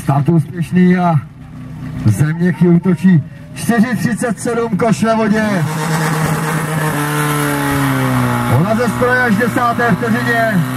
Start úspěšný a Zeměchy útočí 4,37 koš ve vodě. Ona ze stroje až 10. vteřině.